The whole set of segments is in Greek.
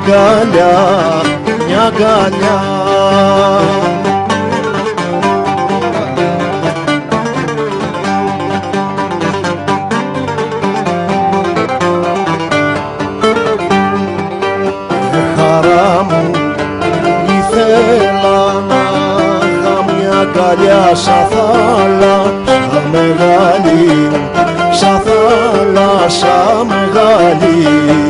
αγκαλιά, μια αγκαλιά. Χαρά μου, ήθελα να είχα μια αγκαλιά σαν θάλασσα μεγάλη, σαν θάλασσα μεγάλη.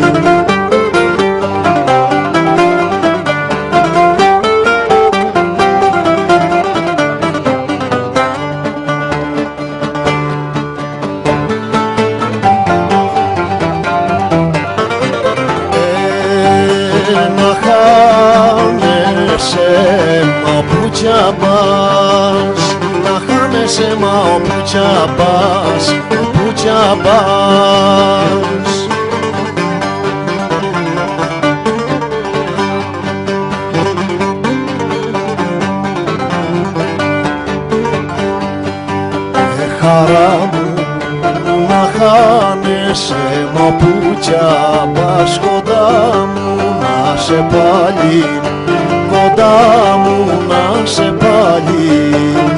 Να χάνεσαι μα όπου κι αν πας, να χάνεσαι μα όπου κι αν πας, όπου κι αν πας. Χαρά μου να χάνεσαι μα όπου κι αν πας, κοντά μου να σε πάλι, κοντά μου να σε πάλι.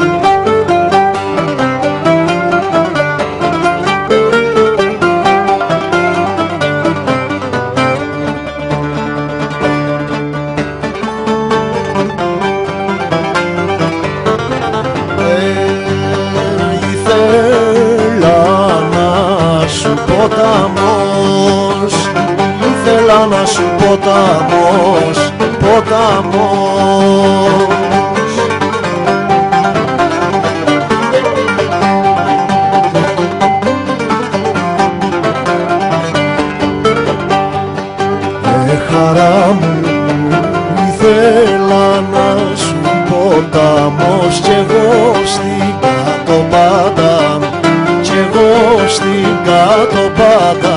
Ήθελα να σου ποταμός, ήθελα να σου ποταμός, ποταμός. Χαρά μου, ήθελα να σου ποταμός κι εγώ στην κάτω πάντα, κι εγώ στην κάτω πάντα.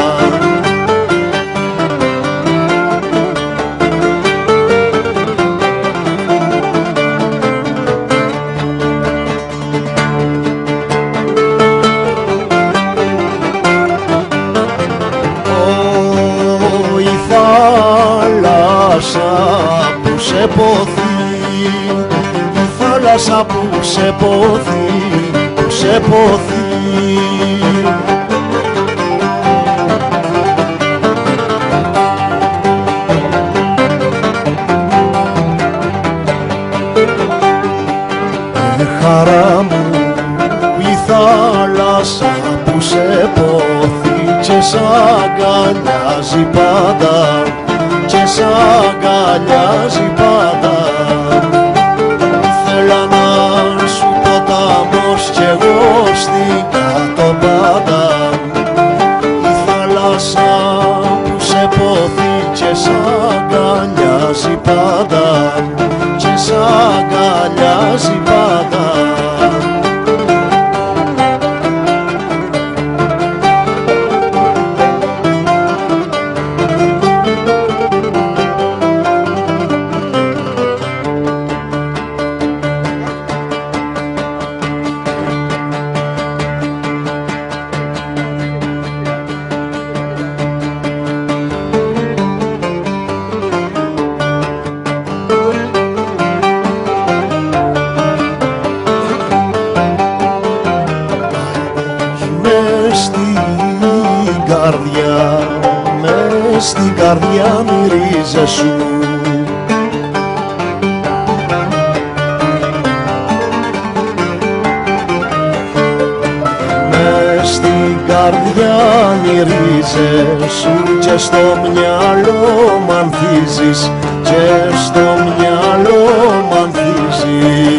Που σε ποθεί, η θάλασσα που σε ποθεί, που σε ποθεί. Χαρά μου, η θάλασσα που σε ποθεί και σ' αγκαλιάζει πάντα, και σ' αγκαλιάζει πάντα. Ήθελα να σου ποταμός κι εγώ στην κάτω πάντα, η θάλασσα που σε ποθεί και σ' αγκαλιάζει πάντα, και σ' αγκαλιάζει πάντα. Μες στην καρδιά μυρίζεσαι, μες στην καρδιά μυρίζεσαι και στο μυαλό μ' ανθίζεις, και στο μυαλό μ' ανθίζεις.